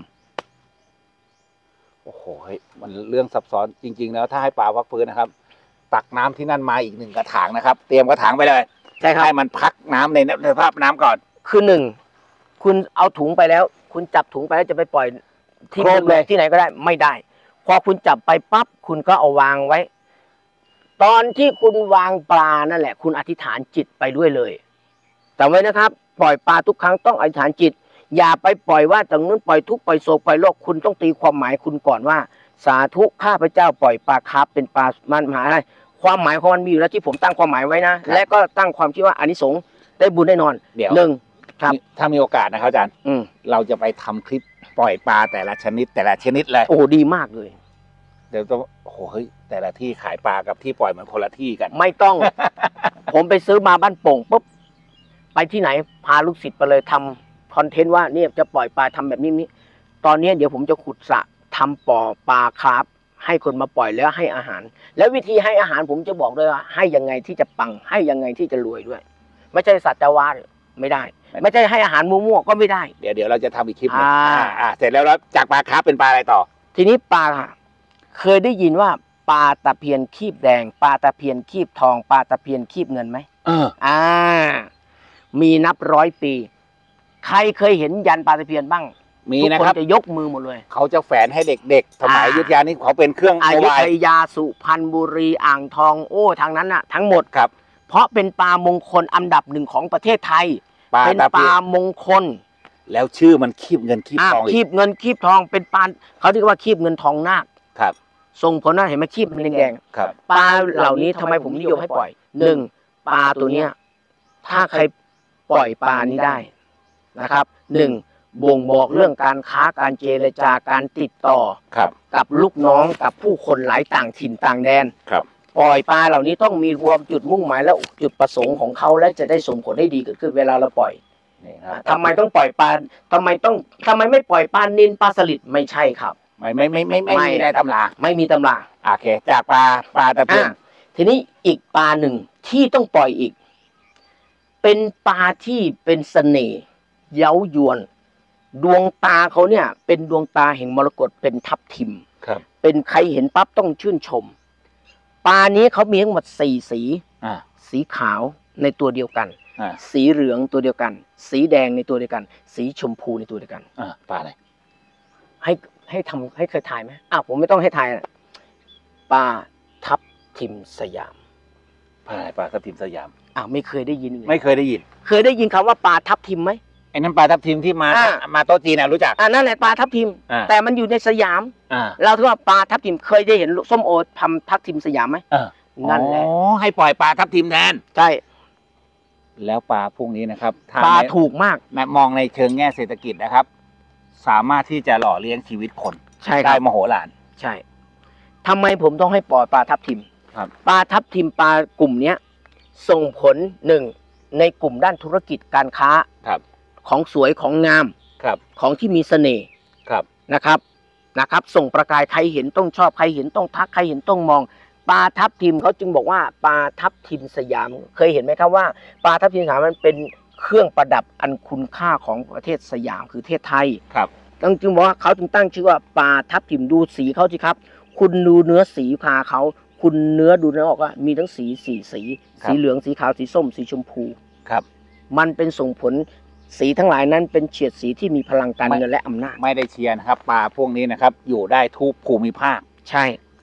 โอ้โหมันเรื่องซับซ้อนจริงๆแล้วถ้าให้ปลาพักฟื้นนะครับตักน้ำที่นั่นมาอีกหนึ่งกระถางนะครับเตรียมกระถางไปเลยใช่ครับให้มันพักน้ำในสภาพน้ำก่อนคือหนึ่งคุณเอาถุงไปแล้วคุณจับถุงไปแล้วจะไปปล่อยที่เลยที่ไหนก็ได้ไม่ได้พอคุณจับไปปั๊บคุณก็เอาวางไว้ตอนที่คุณวางปลานั่นแหละคุณอธิษฐานจิตไปด้วยเลยจำไว้นะครับปล่อยปลาทุกครั้งต้องอธิษฐานจิตอย่าไปปล่อยว่าตรงนู้นปล่อยทุกปล่อยโศกปล่อยโรคคุณต้องตีความหมายคุณก่อนว่าสาธุข้าพเจ้าปล่อยปลาคาร์ฟเป็นปลามันหมายอะไรความหมายของมันมีอยู่แล้วที่ผมตั้งความหมายไว้นะและก็ตั้งความคิดว่าอานิสงส์ได้บุญแน่นอนเดี๋ยวหนึ่งครับถ้ามีโอกาสนะครับอาจารย์เราจะไปทำคลิปปล่อยปลาแต่ละชนิดแต่ละชนิดเลยโอ้ดีมากเลยเดี๋ยวต้องโอ้โหเฮ้ยแต่ละที่ขายปลากับที่ปล่อยมันคนละที่กันไม่ต้อง ผมไปซื้อมาบ้านโป่งปุ๊บไปที่ไหนพาลูกศิษย์ไปเลยทำคอนเทนต์ว่าเนี่ยจะปล่อยปลาทำแบบนี้นี้ตอนนี้เดี๋ยวผมจะขุดสระทำบ่อปลาคาร์ฟให้คนมาปล่อยแล้วให้อาหารแล้ววิธีให้อาหารผมจะบอกด้วยว่าให้ยังไงที่จะปังให้ยังไงที่จะรวยด้วยไม่ใช่สัตว์จะวาไม่ได้ไม่ใช่ให้อาหารมั่วๆก็ไม่ได้เดี๋ยวเดี๋ยวเราจะทำอีกคลิปนึงอ่าเสร็จแล้วแล้วจากปลาคาร์ฟเป็นปลาอะไรต่อทีนี้ปลาเคยได้ยินว่าปลาตะเพียนคีบแดงปลาตะเพียนคีบทองปลาตะเพียนคีบเงินไหมเอออ่ามีนับร้อยปีใครเคยเห็นยันปลาตะเพียนบ้างมีนะครับจะยกมือหมดเลยเขาจะแฝนให้เด็กๆสมัยอยุธยานี่เขาเป็นเครื่องอยุธยาสุพรรณบุรีอ่างทองโอ้ทางนั้นน่ะทั้งหมดครับเพราะเป็นปลามงคลอันดับหนึ่งของประเทศไทยเป็นปลามงคลแล้วชื่อมันคีบเงินคีบทองคีบเงินคีบทองเป็นปลาเขาเรียกว่าคีบเงินทองนาคครับส่งผลน่าเห็นไหมคีบมันแดงๆปลาเหล่านี้ทำไมผมนิยมให้ปล่อยหนึ่งปลาตัวเนี้ยถ้าใครปล่อยปลานี้ได้นะครับหนึ่งบ่งบอกเรื่องการค้าการเจรจาการติดต่อกับลูกน้องกับผู้คนหลายต่างถิ่นต่างแดนปล่อยปลาเหล่านี้ต้องมีรวมจุดมุ่งหมายและจุดประสงค์ของเขาและจะได้ส่งผลให้ดีเกิดขึ้นเวลาเราปล่อยทำไมต้องปล่อยปลาทำไมต้องทำไมไม่ปล่อยปลานิลปลาสลิดไม่ใช่ครับไม่ไม่ไม่ไม่ไม่มีในตำราไม่มีตำราโอเคจากปลาปลาตะเพียนทีนี้อีกปลาหนึ่งที่ต้องปล่อยอีกเป็นปลาที่เป็นเสน่ห์เย้ายวนดวงตาเขาเนี่ยเป็นดวงตาแห่งมรกตเป็นทับทิมครับเป็นใครเห็นปั๊บต้องชื่นชมปลานี้เขามีทั้งหมดสี่สีสีขาวในตัวเดียวกันสีเหลืองตัวเดียวกันสีแดงในตัวเดียวกันสีชมพูในตัวเดียวกันปลาอะไรให้ให้ทำให้เคยถ่ายไหมอ้าวผมไม่ต้องให้ถ่ายปลาทับทิมสยามปลาปลาทับทิมสยามอ้าวไม่เคยได้ยินไม่เคยได้ยินเคยได้ยินคำว่าปลาทับทิมไหมไอ้นั่นปลาทับทิมที่มามาโต๊ะจีนนะรู้จักอ่านั่นแหละปลาทับทิมแต่มันอยู่ในสยามเราถือว่าปลาทับทิมเคยได้เห็นส้มโอทำทับทิมสยามไหมนั่นแหละอ๋อให้ปล่อยปลาทับทิมแทนใช่แล้วปลาพวกนี้นะครับปลาถูกมากมองในเชิงแง่เศรษฐกิจนะครับสามารถที่จะหล่อเลี้ยงชีวิตคนได้มโหฬารใช่ทำไมผมต้องให้ปล่อยปลาทับทิมปลาทับทิมปลากลุ่มนี้ส่งผลหนึ่งในกลุ่มด้านธุรกิจการค้าของสวยของงามของที่มีเสน่ห์นะครับนะครับส่งประกายใครเห็นต้องชอบใครเห็นต้องทักใครเห็นต้องมองปลาทับทิมเขาจึงบอกว่าปลาทับทิมสยามเคยเห็นไหมครับว่าปลาทับทิมสยามมันเป็นเครื่องประดับอันคุณค่าของประเทศสยามคือประเทศไทยครับต้องจึงบอกว่าเขาจึงตั้งชื่อว่าปลาทับทิมดูสีเขาสิครับคุณดูเนื้อสีพาเขาคุณเนื้อดูเนื้อออกว่ามีทั้งสีสี่สีสีเหลืองสีขาวสีส้มสีชมพูครับมันเป็นส่งผลสีทั้งหลายนั้นเป็นเฉดสีที่มีพลังการเงินและอำนาจไม่ได้เชียร์นะครับปลาพวกนี้นะครับอยู่ได้ทุกภูมิภาคใช่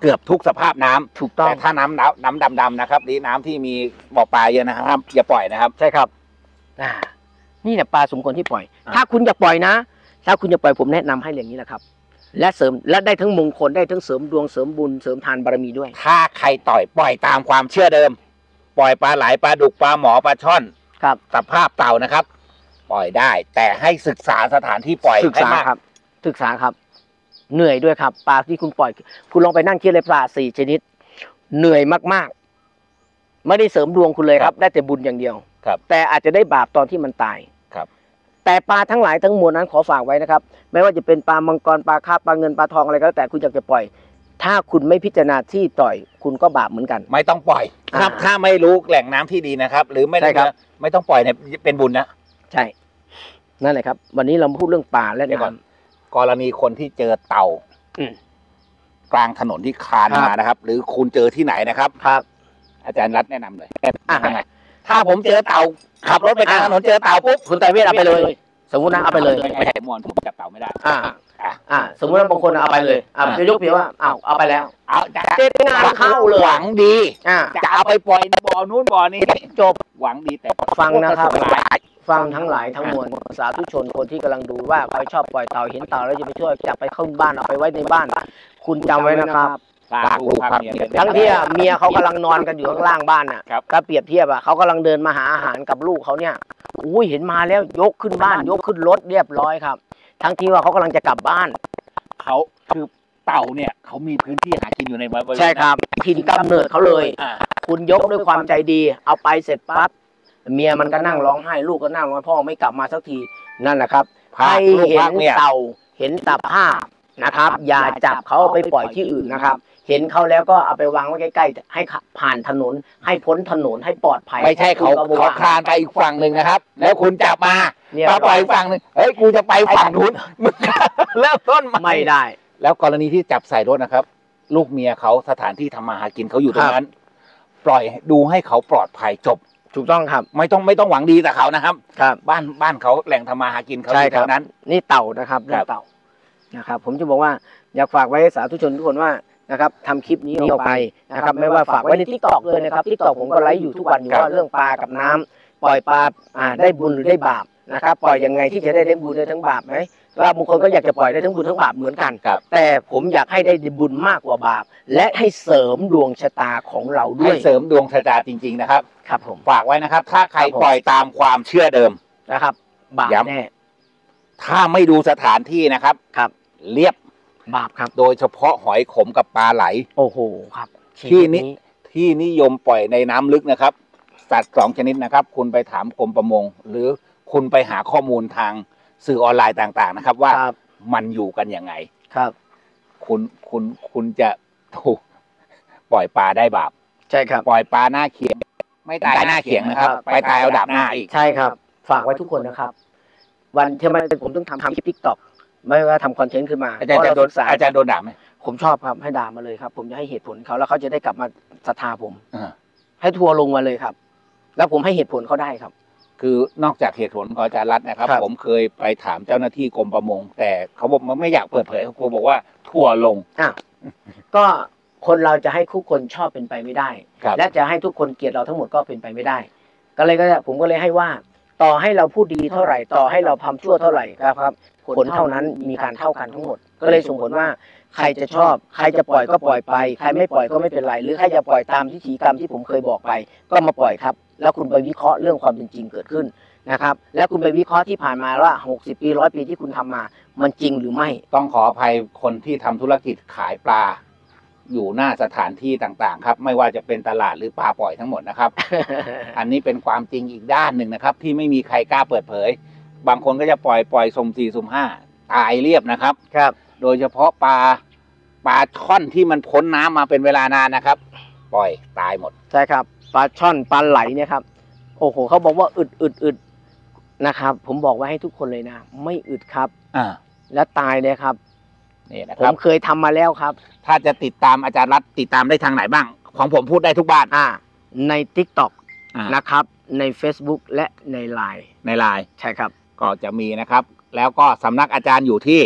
เกือบทุกสภาพน้ำถูกต้องแต่ถ้าน้ำน้ำน้ำดำๆนะครับนี่น้ำที่มีบ่อปลาเยอะนะครับอย่าปล่อยนะครับใช่ครับอ่านี่แหละปลาสมควรที่ปล่อย ถ้าคุณจะปล่อยนะถ้าคุณจะปล่อยผมแนะนำให้อย่างนี้แหละครับและเสริมและได้ทั้งมงคลได้ทั้งเสริมดวงเสริมบุญเสริมทานบารมีด้วยถ้าใครต่อยปล่อยตามความเชื่อเดิมปล่อยปลาไหลปลาดุกปลาหมอปลาช่อนครับสภาพเต่านะครับ ปล่อยได้แต่ให้ศึกษาสถานที่ปล่อยศึกษาครับศึกษาครับเหนื่อยด้วยครับปลาที่คุณปล่อยคุณลองไปนั่งคิดเลยปลาสี่ชนิดเหนื่อยมากๆไม่ได้เสริมดวงคุณเลยครับได้แต่บุญอย่างเดียวครับแต่อาจจะได้บาปตอนที่มันตายครับแต่ปลาทั้งหลายทั้งมวลนั้นขอฝากไว้นะครับไม่ว่าจะเป็นปลามังกรปลาคาร์ปปลาเงินปลาทองอะไรก็แล้วแต่คุณอยากจะปล่อยถ้าคุณไม่พิจารณาที่ต่อยคุณก็บาปเหมือนกันไม่ต้องปล่อยครับถ้าไม่รู้แหล่งน้ำที่ดีนะครับหรือไม่ได้ไม่ต้องปล่อยเนี่ยเป็นบุญนะใช่นั่นแหละครับวันนี้เราพูดเรื่องป่าและน้ำกรณีคนที่เจอเต่ากลางถนนที่คานมานะครับหรือคุณเจอที่ไหนนะครับครับอาจารย์รัตน์แนะนำเลยถ้าผมเจอเต่าขับรถไปกลางถนนเจอเต่าปุ๊บคุณไตรเวทเอาไปเลยสมมุตินะเอาไปเลยไม่ใช่มอนผมจับเต่าไม่ได้อ่าอ่าสมมุติว่าบางคนเอาไปเลยอ่าจะยกเพียงว่าอ้าวเอาไปแล้วเอาเจ๊งานเข้าเลยหวังดีอ่าจะเอาไปปล่อยในบ่อนู้นบ่อนี้จบหวังดีแต่ฟังนะครับฟังทั้งหลายทั้งมวลสาธุชนคนที่กำลังดูว่าใครชอบปล่อยเต่าเห็นเต่าแล้วจะไปช่วยจับไปเข้าบ้านเอาไปไว้ในบ้านคุณจำไว้นะครับทั้งที่เมียเขากำลังนอนกันอยู่ข้างล่างบ้านน่ะถ้าเปรียบเทียบอ่ะเขากำลังเดินมาหาอาหารกับลูกเขาเนี่ยอุ้ยเห็นมาแล้วยกขึ้นบ้านยกขึ้นรถเรียบร้อยครับทั้งที่ว่าเขากำลังจะกลับบ้านเขาคือเต่าเนี่ยเขามีพื้นที่หากินอยู่ในบริเวณใช่ครับถิ่นกำเนิดเขาเลยคุณยกด้วยความใจดีเอาไปเสร็จปั๊บเมียมันก็นั่งร้องไห้ลูกก็นั่งร้องพ่อไม่กลับมาสักทีนั่นแหละครับให้เห็นเต่าเห็นตาภาพนะครับอย่าจับเขาไปปล่อยที่อื่นนะครับเห็นเขาแล้วก็เอาไปวางไว้ใกล้ๆให้ผ่านถนนให้พ้นถนนให้ปลอดภัยไม่ใช่เขาเขาคลานไปอีกฝั่งหนึ่งนะครับแล้วคุณจับมามาปล่อยฝั่งหนึ่งเฮ้ยกูจะไปฝั่งนู้นเริ่มต้นไม่ได้แล้วกรณีที่จับใส่รถนะครับลูกเมียเขาสถานที่ทำมาหากินเขาอยู่ตรงนั้นปล่อยดูให้เขาปลอดภัยจบถูกต้องครับไม่ต้องไม่ต้องหวังดีแต่เขานะครับครับบ้านบ้านเขาแหล่งทำมาหากินเขาอยู่แถวนั้นนี่เต่านะครับนี่เต่านะครับผมจะบอกว่าอยากฝากไว้สาธุชนทุกคนว่านะครับทำคลิปนี้ออกไปนะครับไม่ว่าฝากไว้ในทิกตอกเลยนะครับทิกตอกผมก็ไลฟ์อยู่ทุกวันอยู่ว่าเรื่องปลากับน้ำปล่อยปลาอ่าได้บุญหรือได้บาปนะครับปล่อยยังไงที่จะได้ทั้งบุญได้ทั้งบาปไหมว่าบางคนก็อยากจะปล่อยได้ทั้งบุญทั้งบาปเหมือนกันแต่ผมอยากให้ได้บุญมากกว่าบาปและให้เสริมดวงชะตาของเราด้วยให้เสริมดวงชะตาจริงๆนะครับครับผมฝากไว้นะครับถ้าใครปล่อยตามความเชื่อเดิมนะครับบาปแน่ถ้าไม่ดูสถานที่นะครับครับเรียบบาปครับโดยเฉพาะหอยขมกับปลาไหลโอ้โหครับที่นี้ที่นิยมปล่อยในน้ำลึกนะครับสัตว์สองชนิดนะครับคุณไปถามกรมประมงหรือคุณไปหาข้อมูลทางสื่อออนไลน์ต่างๆนะครับว่ามันอยู่กันยังไงครับคุณคุณคุณจะถูกปล่อยปลาได้บาปใช่ครับปล่อยปลาหน้าเขียงไม่ตายหน้าเขียงนะครับไปตายเอาดาบหน้าอีกใช่ครับฝากไว้ทุกคนนะครับวันที่มันผมต้องทำทำคลิปทิกตอกไม่ว่าทำคอนเทนต์ขึ้นมาอาจารย์จะโดนอาจารย์โดนด่าไหมผมชอบครับให้ด่ามาเลยครับผมจะให้เหตุผลเขาแล้วเขาจะได้กลับมาศรัทธาผมให้ทัวร์ลงมาเลยครับแล้วผมให้เหตุผลเขาได้ครับคือนอกจากเหตุผลของอาจารย์รัตน์นะครับผมเคยไปถามเจ้าหน้าที่กรมประมงแต่เขาบอกมันไม่อยากเปิดเผยเขาบอกว่าทัวร์ลงอ่ะก็คนเราจะให้ทุกคนชอบเป็นไปไม่ได้และจะให้ทุกคนเกลียดเราทั้งหมดก็เป็นไปไม่ได้ก็เลยก็ผมก็เลยให้ว่าต่อให้เราพูดดีเท่าไหร่ต่อให้เราทำชั่วเท่าไหร่ครับผลเท่านั้นมีการเท่ากันทั้งหมดก็เลยส่งผลว่าใครจะชอบใครจะปล่อยก็ปล่อยไปใครไม่ปล่อยก็ไม่เป็นไรหรือใครจะปล่อยตามพิธีกรรมที่ผมเคยบอกไปก็มาปล่อยครับแล้วคุณไปวิเคราะห์เรื่องความเป็นจริงเกิดขึ้นนะครับแล้วคุณไปวิเคราะห์ที่ผ่านมาว่าหกสิบปีร้อยปีที่คุณทำมามันจริงหรือไม่ต้องขออภัยคนที่ทำธุรกิจขายปลาอยู่หน้าสถานที่ต่างๆครับไม่ว่าจะเป็นตลาดหรือปลาปล่อยทั้งหมดนะครับ อันนี้เป็นความจริงอีกด้านหนึ่งนะครับที่ไม่มีใครกล้าเปิดเผยบางคนก็จะปล่อยปล่อยสุ่มสี่สุ่มห้าตายเรียบนะครับครับโดยเฉพาะปลาปลาช่อนที่มันพ้นน้ำมาเป็นเวลานานนะครับปล่อยตายหมดใช่ครับปลาช่อนปลาไหลเนี่ยครับโอ้โหเขาบอกว่าอึดอึดอึดนะครับผมบอกไว้ให้ทุกคนเลยนะไม่อึดครับอ่าและตายเลยครับนี่นะครับผมเคยทำมาแล้วครับถ้าจะติดตามอาจารย์รัตน์ติดตามได้ทางไหนบ้างของผมพูดได้ทุกบ้านอ่าใน ติ๊กต็อก นะครับใน เฟซบุ๊ก และใน ไลน์ใน ไลน์ใช่ครับก็จะมีนะครับแล้วก็สำนักอาจารย์อยู่ที่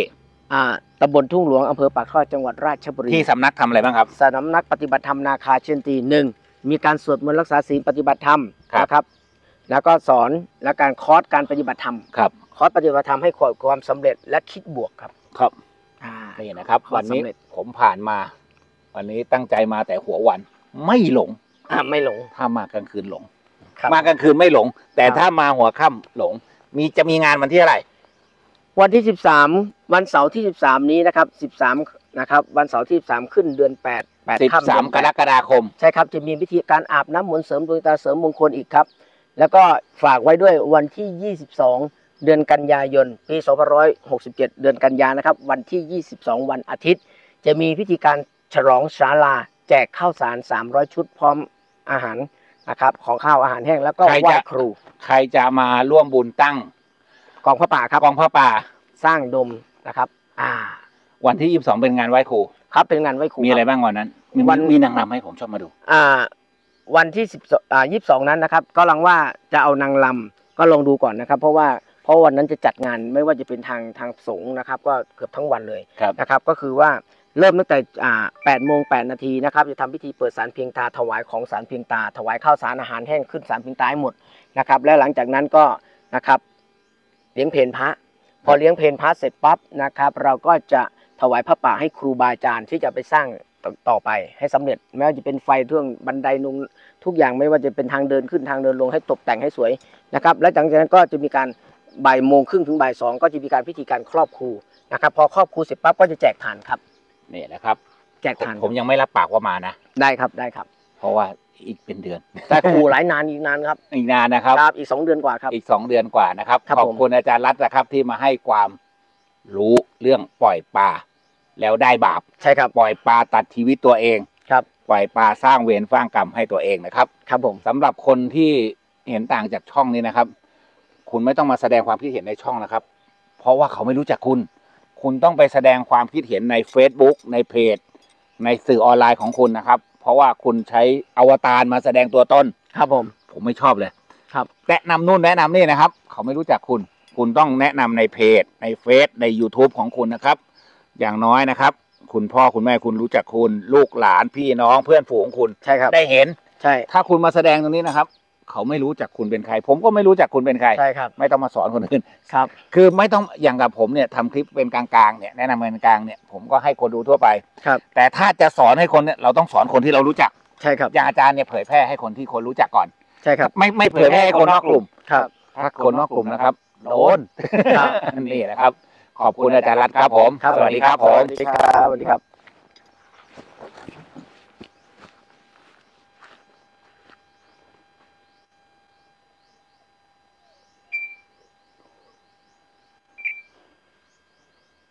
อ่าตำบลทุ่งหลวงอำเภอปากท่อจังหวัดราชบุรีที่สำนักทำอะไรบ้างครับสำนักปฏิบัติธรรมนาคาเชนตีหนึ่งมีการสวดมนต์รักษาศีลปฏิบัติธรรมนะครับแล้วก็สอนและการคอร์สการปฏิบัติธรรมครับคอร์สปฏิบัติธรรมให้ความสำเร็จและคิดบวกครับครับนี่นะครับวันนี้ผมผ่านมาวันนี้ตั้งใจมาแต่หัววันไม่หลงไม่หลงถ้ามากลางคืนหลงมากลางคืนไม่หลงแต่ถ้ามาหัวค่ำหลงมีจะมีงานวันที่อะไรวันที่สิบสามวันเสาร์ที่สิบสามนี้นะครับสิบสามนะครับวันเสาร์ที่สิบสามขึ้นเดือนแปด แปดค่ำสิบสามกรกฎาคมใช่ครับจะมีพิธีการอาบน้ำมนต์เสริมดวงตาเสริมมงคลอีกครับแล้วก็ฝากไว้ด้วยวันที่ยี่สิบสองเดือนกันยายนปีสองพันห้าร้อยหกสิบเจ็ดเดือนกันยานะครับวันที่ยี่สิบสองวันอาทิตย์จะมีพิธีการฉลองศาลาแจกข้าวสารสามร้อยชุดพร้อมอาหารนะครับของข้าวอาหารแห้งแล้วก็ไหว้ครูใครจะมาร่วมบุญตั้งกองพระป่าครับกองพระป่าสร้างดมนะครับอ่าวันที่ยี่สิบสองเป็นงานไหว้ครูครับเป็นงานไหว้ครูมีอะไรบ้างวันนั้นวันมีนางรำให้ผมชอบมาดูอ่าวันที่สิบอ่ายี่สิบสองนั้นนะครับก็ลังว่าจะเอานางรำก็ลองดูก่อนนะครับเพราะว่าเพราะวันนั้นจะจัดงานไม่ว่าจะเป็นทางทางสงฆ์นะครับก็เกือบทั้งวันเลยนะครับก็คือว่าเริ่มตั้งแต่อ่าแปดโมงแปดนาทีนะครับจะทำพิธีเปิดศาลเพียงตาถวายของศาลเพียงตาถวายข้าวสารอาหารแห้งขึ้นศาลเพียงตาให้หมดนะครับและหลังจากนั้นก็นะครับเลี้ยงเพลพระพอเลี้ยงเพลพระเสร็จปั๊บนะครับเราก็จะถวายพระป่าให้ครูบาอาจารย์ที่จะไปสร้างต่อไปให้สำเร็จไม่ว่าจะเป็นไฟเครื่องบันไดนุงทุกอย่างไม่ว่าจะเป็นทางเดินขึ้นทางเดินลงให้ตกแต่งให้สวยนะครับและหลังจากนั้นก็จะมีการบ่ายโมงครึ่งถึงบ่ายสองก็จะมีการพิธีการครอบครูนะครับพอครอบครูเสร็จปั๊บก็จะแจกฐานครับนี่นะครับแจกฐานผมยังไม่รับปากว่ามานะได้ครับได้ครับเพราะว่าอีกเป็นเดือนแต่ครูหลายนานอีกนานครับอีกนานนะครับครับอีกสองเดือนกว่าครับอีกสองเดือนกว่านะครับขอบคุณอาจารย์รัตน์นะครับที่มาให้ความรู้เรื่องปล่อยปลาแล้วได้บาปใช่ครับปล่อยปลาตัดชีวิตตัวเองครับปล่อยปลาสร้างเวรสร้างกรรมให้ตัวเองนะครับครับผมสำหรับคนที่เห็นต่างจากช่องนี้นะครับคุณไม่ต้องมาแสดงความคิดเห็นในช่องนะครับเพราะว่าเขาไม่รู้จักคุณคุณต้องไปแสดงความคิดเห็นใน Facebook ในเพจในสื่อออนไลน์ของคุณนะครับเพราะว่าคุณใช้อวตารมาแสดงตัวตนครับผมผมไม่ชอบเลยครับแนะนำนู่นแนะนำนี่นะครับเขาไม่รู้จักคุณคุณต้องแนะนำในเพจในเฟซใน YouTube ของคุณนะครับอย่างน้อยนะครับคุณพ่อคุณแม่คุณรู้จักคุณลูกหลานพี่น้องเพื่อนฝูงคุณใช่ครับได้เห็นใช่ถ้าคุณมาแสดงตรงนี้นะครับเขาไม่รู้จักคุณเป็นใครผมก็ไม่รู้จักคุณเป็นใครใช่ครับไม่ต้องมาสอนคนอื่นครับคือไม่ต้องอย่างกับผมเนี่ยทำคลิปเป็นกลางๆเนี่ยแนะนำเป็นกลางเนี่ยผมก็ให้คนดูทั่วไปครับแต่ถ้าจะสอนให้คนเนี่ยเราต้องสอนคนที่เรารู้จักใช่ครับอย่างอาจารย์เนี่ยเผยแพร่ให้คนที่คนรู้จักก่อนใช่ครับไม่ไม่เผยแพร่ให้คนนอกกลุ่มครับถ้าคนนอกกลุ่มนะครับโดนนี่แหละครับขอบคุณอาจารย์รัตน์ครับผมสวัสดีครับผมสวัสดีครับสวัสดีครับ